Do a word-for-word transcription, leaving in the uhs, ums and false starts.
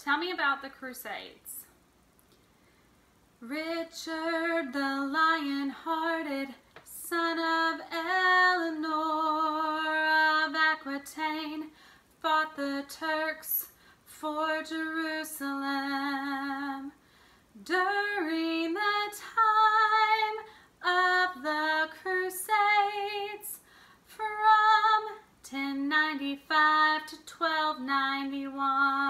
tell me about the Crusades. Richard the lion-hearted, son of Eleanor of Aquitaine, fought the Turks for Jerusalem. During the time of the Crusades, from ten ninety-five to twelve ninety-one,